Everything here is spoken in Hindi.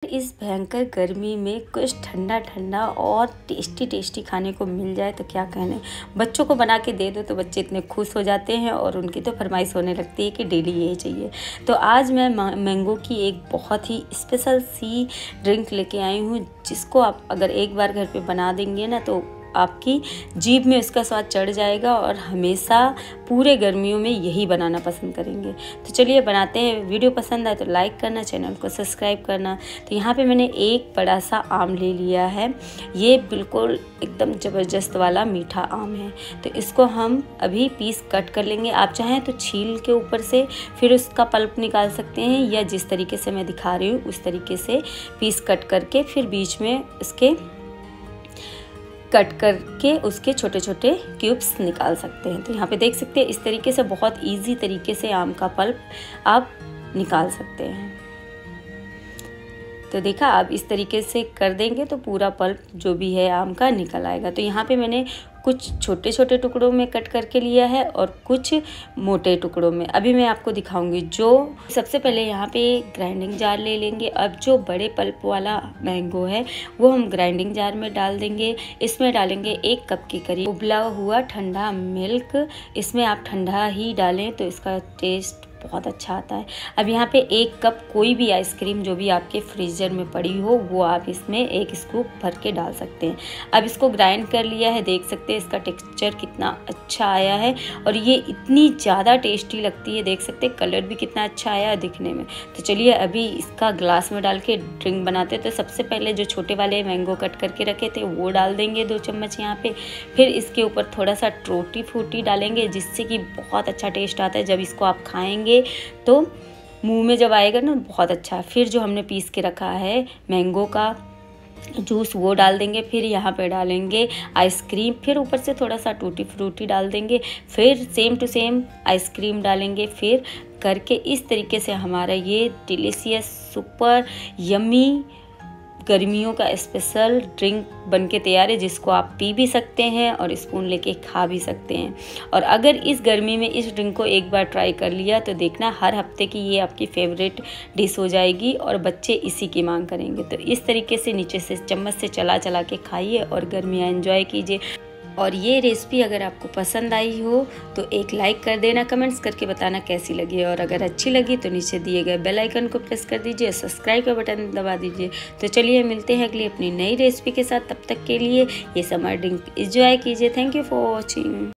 इस भयंकर गर्मी में कुछ ठंडा ठंडा और टेस्टी टेस्टी खाने को मिल जाए तो क्या कहने। बच्चों को बना के दे दो तो बच्चे इतने खुश हो जाते हैं और उनकी तो फरमाइश होने लगती है कि डेली यही चाहिए। तो आज मैं मैंगो की एक बहुत ही स्पेशल सी ड्रिंक लेके आई हूँ, जिसको आप अगर एक बार घर पे बना देंगे ना तो आपकी जीभ में उसका स्वाद चढ़ जाएगा और हमेशा पूरे गर्मियों में यही बनाना पसंद करेंगे। तो चलिए बनाते हैं। वीडियो पसंद आए तो लाइक करना, चैनल को सब्सक्राइब करना। तो यहाँ पे मैंने एक बड़ा सा आम ले लिया है। ये बिल्कुल एकदम ज़बरदस्त वाला मीठा आम है। तो इसको हम अभी पीस कट कर लेंगे। आप चाहें तो छील के ऊपर से फिर उसका पल्प निकाल सकते हैं, या जिस तरीके से मैं दिखा रही हूँ उस तरीके से पीस कट करके फिर बीच में उसके कट करके उसके छोटे छोटे क्यूब्स निकाल सकते हैं। तो यहाँ पे देख सकते हैं इस तरीके से बहुत इजी तरीके से आम का पल्प आप निकाल सकते हैं। तो देखा, आप इस तरीके से कर देंगे तो पूरा पल्प जो भी है आम का निकल आएगा। तो यहाँ पे मैंने कुछ छोटे छोटे टुकड़ों में कट करके लिया है और कुछ मोटे टुकड़ों में। अभी मैं आपको दिखाऊंगी। जो सबसे पहले यहाँ पे ग्राइंडिंग जार ले लेंगे। अब जो बड़े पल्प वाला मैंगो है वो हम ग्राइंडिंग जार में डाल देंगे। इसमें डालेंगे 1 कप के करीब उबला हुआ ठंडा मिल्क। इसमें आप ठंडा ही डालें तो इसका टेस्ट बहुत अच्छा आता है। अब यहाँ पे 1 कप कोई भी आइसक्रीम जो भी आपके फ्रीजर में पड़ी हो वो आप इसमें 1 स्कूप भर के डाल सकते हैं। अब इसको ग्राइंड कर लिया है। देख सकते हैं इसका टेक्सचर कितना अच्छा आया है और ये इतनी ज़्यादा टेस्टी लगती है। देख सकते हैं कलर भी कितना अच्छा आया है दिखने में। तो चलिए अभी इसका ग्लास में डाल के ड्रिंक बनाते हैं। तो सबसे पहले जो छोटे वाले मैंगो कट करके रखे थे वो डाल देंगे 2 चम्मच यहाँ पे। फिर इसके ऊपर थोड़ा सा टूटी फ्रूटी डालेंगे, जिससे कि बहुत अच्छा टेस्ट आता है। जब इसको आप खाएंगे तो मुंह में जब आएगा ना बहुत अच्छा। फिर जो हमने पीस के रखा है मैंगो का जूस वो डाल देंगे। फिर यहाँ पे डालेंगे आइसक्रीम, फिर ऊपर से थोड़ा सा टूटी फ्रूटी डाल देंगे। फिर सेम टू सेम आइसक्रीम डालेंगे। फिर करके इस तरीके से हमारा ये डिलीशियस सुपर यम्मी गर्मियों का स्पेशल ड्रिंक बनके तैयार है, जिसको आप पी भी सकते हैं और स्पून लेके खा भी सकते हैं। और अगर इस गर्मी में इस ड्रिंक को एक बार ट्राई कर लिया तो देखना हर हफ्ते की ये आपकी फेवरेट डिश हो जाएगी और बच्चे इसी की मांग करेंगे। तो इस तरीके से नीचे से चम्मच से चला चला के खाइए और गर्मियाँ एंजॉय कीजिए। और ये रेसिपी अगर आपको पसंद आई हो तो एक लाइक कर देना, कमेंट्स करके बताना कैसी लगी। और अगर अच्छी लगी तो नीचे दिए गए बेल आइकन को प्रेस कर दीजिए, सब्सक्राइब का बटन दबा दीजिए। तो चलिए मिलते हैं अगली अपनी नई रेसिपी के साथ। तब तक के लिए ये समर ड्रिंक एंजॉय कीजिए। Thank you for watching.